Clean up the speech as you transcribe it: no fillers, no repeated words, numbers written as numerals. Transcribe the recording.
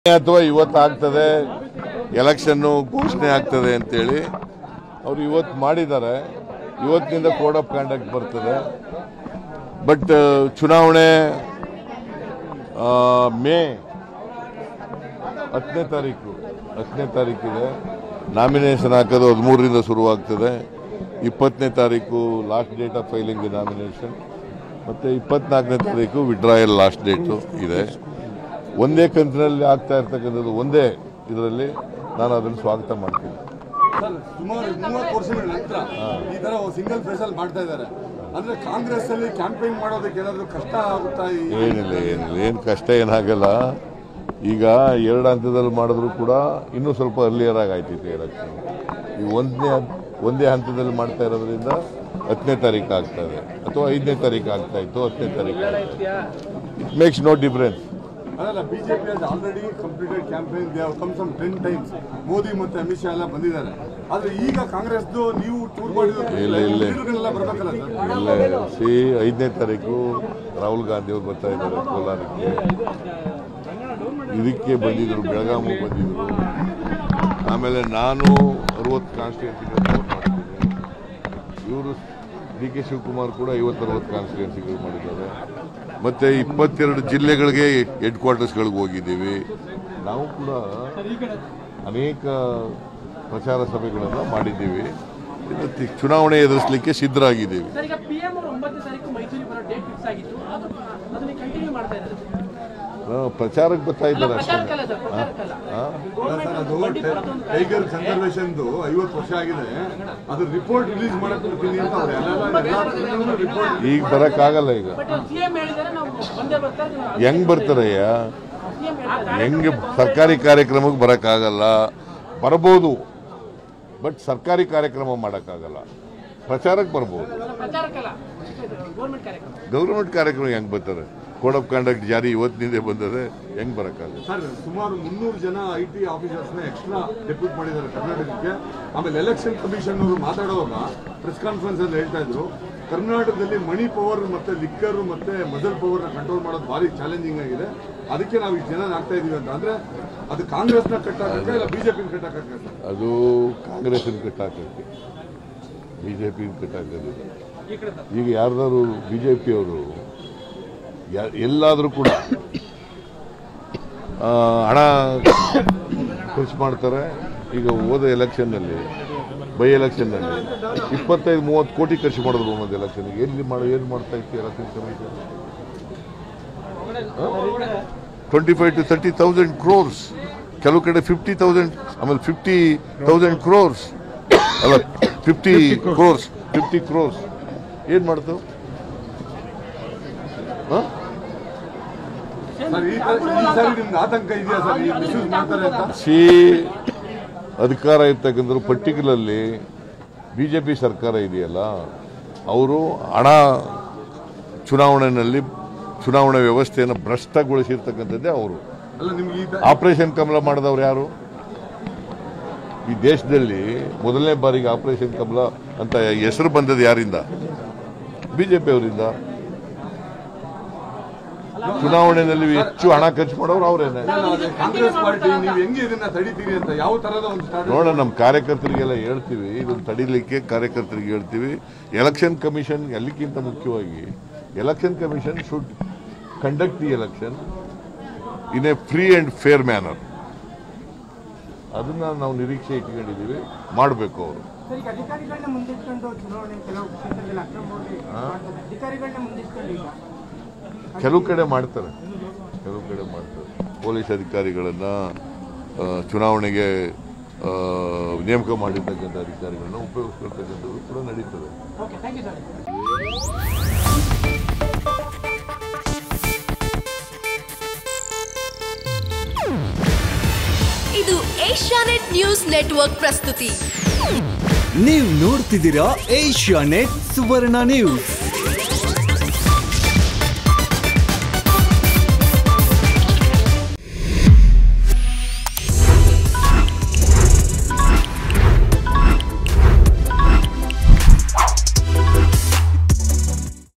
ಅಥವಾ ಇವತ್ತು ಆಗ್ತದೆ ಎಲೆಕ್ಷನ್ ಘೋಷಣೆ ಆಗ್ತದೆ ಅಂತೇಳಿ ಅವರು ಇವತ್ತು ಮಾಡಿದ್ದಾರೆ. ಇವತ್ತಿನಿಂದ ಕೋಡ್ ಆಫ್ ಕಾಂಡಕ್ಟ್ ಬರ್ತದೆ. ಬಟ್ ಚುನಾವಣೆ ಮೇ 10ನೇ ತಾರೀಕಿದೆ. ನಾಮಿನೇಷನ್ ಹಾಕೋದು 13ರಿಂದ ಶುರುವಾಗ್ತದೆ. 20ನೇ ತಾರೀಕು last date of filing the nomination, ಮತ್ತು 24ನೇ ತಾರೀಕು ವಿಡ್ರಾಯಲ್ ಲಾಸ್ಟ್ ಡೇಟು ಇದೆ. ಒಂದೇ ಕಂತಿನಲ್ಲಿ ಆಗ್ತಾ ಇರ್ತಕ್ಕಂಥದ್ದು, ಒಂದೇ ಇದರಲ್ಲಿ ನಾನು ಅದನ್ನು ಸ್ವಾಗತ ಮಾಡ್ತೀನಿ. ಸುಮಾರು 30 ವರ್ಷಗಳ ನಂತರ ಈ ತರ ಸಿಂಗಲ್ ಫೇಸ್ ಅಲ್ಲಿ ಮಾಡ್ತಾ ಇದ್ದಾರೆ. ಅಂದ್ರೆ ಕಾಂಗ್ರೆಸ್ ಅಲ್ಲಿ ಕ್ಯಾಂಪೇನ್ ಮಾಡೋದಕ್ಕೆ ಏನಾದ್ರು ಕಷ್ಟ ಆಗುತ್ತಾ? ಏನಿಲ್ಲ, ಏನು ಕಷ್ಟ ಏನಾಗಲ್ಲ. ಈಗ 2 ಹಂತದಲ್ಲಿ ಮಾಡಿದ್ರು ಕೂಡ ಇನ್ನೂ ಸ್ವಲ್ಪ ಅರ್ಲಿಯರ್ ಆಗಿ ಆಯ್ತಿತ್ತು ಎಲೆಕ್ಷನ್. ಈ ಒಂದೇ ಹಂತದಲ್ಲಿ ಮಾಡ್ತಾ ಇರೋದ್ರಿಂದ 10ನೇ ತಾರೀಕು ಆಗ್ತದೆ, ಅಥವಾ 5ನೇ ತಾರೀಕು ಆಗ್ತಾ ಇತ್ತು, 10ನೇ ತಾರೀಕು. It makes no difference. ಅದಲ್ಲ, BJP has already completed campaign. They have come some 10 times. Modi ಮತ್ತು ಅಮಿತ್ ಶಾ ಎಲ್ಲ ಬಂದಿದ್ದಾರೆ. ಆದ್ರೆ ಈಗ ಕಾಂಗ್ರೆಸ್ದು ನೀವು ಟೂರ್ ಮಾಡಿದ್ರೆ ಬರ್ಬೇಕಲ್ಲ ಸರ್? ಇಲ್ಲ, 5ನೇ ತಾರೀಕು ರಾಹುಲ್ ಗಾಂಧಿ ಅವರು ಬರ್ತಾ ಇದ್ದಾರೆ ಕೋಲಾರಕ್ಕೆ. ಇದಕ್ಕೆ ಬಂದಿದ್ರು, ಬೆಳಗಾವಿಗೆ ಬಂದಿದ್ರು. ಆಮೇಲೆ ನಾನು 60 ಕಾನ್ಸ್ಟಿಟ್ಯೂನ್ಸಿಗೆ ವೋಟ್ ಮಾಡ್ತೀನಿ. ಇವರು DK ಶಿವಕುಮಾರ್ ಕೂಡ 50-60 ಕಾನ್ಸ್ಟಿಟ್ಯೂನ್ಸಿಗಳು ಮಾಡಿದ್ದಾರೆ. ಮತ್ತು 22 ಜಿಲ್ಲೆಗಳಿಗೆ ಹೆಡ್ ಕ್ವಾರ್ಟರ್ಸ್ಗಳಿಗೆ ಹೋಗಿದ್ದೀವಿ. ನಾವು ಕೂಡ ಅನೇಕ ಪ್ರಚಾರ ಸಭೆಗಳನ್ನು ಮಾಡಿದ್ದೀವಿ. ಚುನಾವಣೆ ಎದುರಿಸಲಿಕ್ಕೆ ಸಿದ್ಧರಾಗಿದ್ದೀವಿ. ಪ್ರಚಾರಕ್ಕೆ ಬರ್ತಾ ಇದ್ದಾರೆ ಅಷ್ಟೇ. ಟೈಗರ್ ಕನ್ಸರ್ವೇಷನ್ 50 ವರ್ಷ ಆಗಿದೆ. ಅದು ರಿಪೋರ್ಟ್ ರಿಲೀಸ್ ಮಾಡಕ್ಕೆ ಈಗ ಬರೋಕ್ಕಾಗಲ್ಲ. ಈಗ ಹೆಂಗ್ ಬರ್ತಾರಯ್ಯ? ಹೆಂಗೆ ಸರ್ಕಾರಿ ಕಾರ್ಯಕ್ರಮಕ್ಕೆ ಬರೋಕ್ಕಾಗಲ್ಲ. ಬರ್ಬೋದು, ಬಟ್ ಸರ್ಕಾರಿ ಕಾರ್ಯಕ್ರಮ ಮಾಡೋಕ್ಕಾಗಲ್ಲ. ಪ್ರಚಾರಕ್ಕೆ ಬರ್ಬೋದು, ಗೌರ್ಮೆಂಟ್ ಕಾರ್ಯಕ್ರಮ ಹೆಂಗ್ ಬರ್ತಾರೆ? ಕೋಡ್ ಆಫ್ ಕಾಂಡಕ್ಟ್ ಜಾರಿ ಇವತ್ತಿನಿಂದ ಬಂದರೆ ಹೆಂಗ್ ಬರೋಕ್ಕಾಗಲ್ಲ? ಸರ್, ಸುಮಾರು 300 ಜನ IT ಆಫೀಸರ್ಸ್ನ ಎಕ್ಸ್ಟ್ರಾ ಡೆಪ್ಯೂಟ್ ಮಾಡಿದ್ದಾರೆ ಕರ್ನಾಟಕಕ್ಕೆ. ಆಮೇಲೆ ಎಲೆಕ್ಷನ್ ಕಮಿಷನ್ ಅವರು ಮಾತಾಡುವಾಗ ಪ್ರೆಸ್ ಕಾನ್ಫರೆನ್ಸ್ ಅಲ್ಲಿ ಹೇಳ್ತಾ ಇದ್ರು, ಕರ್ನಾಟಕದಲ್ಲಿ ಮನಿ ಪವರ್ ಮತ್ತೆ ಲಿಕ್ಕರ್ ಮತ್ತೆ ಮಜಲ್ ಪವರ್ ಕಂಟ್ರೋಲ್ ಮಾಡೋದು ಭಾರಿ ಚಾಲೆಂಜಿಂಗ್ ಆಗಿದೆ. ಅದಕ್ಕೆ ನಾವು ಇಷ್ಟು ಜನ ಆಗ್ತಾ ಇದೀವಿ ಅಂತ. ಅಂದ್ರೆ ಅದು ಕಾಂಗ್ರೆಸ್ನ ಕಟ್ಟಾಕಕ್ಕೆ ಇಲ್ಲ ಬಿಜೆಪಿನ ಕಟ್ಟಾಕಕ್ಕೆ? ಅದು ಕಾಂಗ್ರೆಸ್ನ ಕಟ್ಟಾಕಕ್ಕೆ, ಬಿಜೆಪಿನ ಕಟ್ಟಾಕೋದಿಲ್ಲ. ಈಗ ಯಾರ್ದಾರು ಬಿಜೆಪಿಯವರು ಎಲ್ಲಾದರೂ ಕೂಡ ಹಣ ಖರ್ಚು ಮಾಡ್ತಾರೆ. ಈಗ ಹೋದ ಎಲೆಕ್ಷನ್ನಲ್ಲಿ, ಬೈ ಎಲೆಕ್ಷನ್ನಲ್ಲಿ 25-30 ಕೋಟಿ ಖರ್ಚು ಮಾಡಿದ್ರು ಒಂದು ಎಲೆಕ್ಷನ್ಗೆ. ಏನು ಮಾಡ್ತಾ ಇತ್ತು ಎಲೆಕ್ಷನ್ ಕಮಿಷನ್? 25,000 to 30,000 crores. ಕೆಲವು ಕಡೆ 50,000, ಆಮೇಲೆ 50,000 crores ಅಲ್ಲ 50 crores. ಏನು ಮಾಡ್ತು? ಅಧಿಕಾರ ಇರ್ತಕ್ಕಂಥ ಪರ್ಟಿಕ್ಯುಲರ್ಲಿ ಬಿಜೆಪಿ ಸರ್ಕಾರ ಇದೆಯಲ್ಲ, ಅವರು ಹಣ ಚುನಾವಣಾ ವ್ಯವಸ್ಥೆಯನ್ನು ಭ್ರಷ್ಟಗೊಳಿಸಿರ್ತಕ್ಕಂಥದ್ದೇ ಅವರು. ಆಪರೇಷನ್ ಕಮಲ ಮಾಡಿದವ್ರು ಯಾರು? ಈ ದೇಶದಲ್ಲಿ ಮೊದಲನೇ ಬಾರಿಗೆ ಆಪರೇಷನ್ ಕಮಲ ಅಂತ ಹೆಸರು ಬಂದದ್ದು ಯಾರಿಂದ? ಬಿಜೆಪಿ ಅವರಿಂದ. ಚುನಾವಣೆಯಲ್ಲಿ ಹೆಚ್ಚು ಹಣ ಖರ್ಚು ಮಾಡೋರು ಅವರೇನೆ. ಕಾಂಗ್ರೆಸ್ ಪಾರ್ಟಿ ನೀವು ಹೆಂಗೆ ಇದನ್ನ ತಡಿತೀರಿ ಅಂತ ಯಾವ ತರದ ಒಂದು ನೋಡೋಣ. ನಮ್ಮ ಕಾರ್ಯಕರ್ತರಿಗೆಲ್ಲ ಹೇಳ್ತೀವಿ, ಇದನ್ನು ತಡಿಲಿಕ್ಕೆ ಕಾರ್ಯಕರ್ತರಿಗೆ ಹೇಳ್ತೀವಿ. ಎಲೆಕ್ಷನ್ ಕಮಿಷನ್ ಎಲ್ಲಕ್ಕಿಂತ ಮುಖ್ಯವಾಗಿ election commission should conduct the election in a free and fair manner. ಅದನ್ನ ನಾವು ನಿರೀಕ್ಷೆ ಇಟ್ಕೊಂಡಿದ್ದೀವಿ, ಮಾಡಬೇಕು ಅವರು. ಕೆಲವು ಕಡೆ ಮಾಡ್ತಾರೆ. ಪೊಲೀಸ್ ಅಧಿಕಾರಿಗಳನ್ನ, ಚುನಾವಣೆಗೆ ನೇಮಕ ಮಾಡಿರ್ತಕ್ಕಂಥ ಅಧಿಕಾರಿಗಳನ್ನ ಉಪಯೋಗಿಸ್ಕೊಳ್ತಕ್ಕಂಥದ್ದು ಕೂಡ ನಡೀತದೆ. ಇದು ಏಷ್ಯಾನೆಟ್ ನ್ಯೂಸ್ ನೆಟ್ವರ್ಕ್ ಪ್ರಸ್ತುತಿ. ನೀವು ನೋಡ್ತಿದ್ದೀರಾ ಏಷ್ಯಾನೆಟ್ ಸುವರ್ಣ ನ್ಯೂಸ್.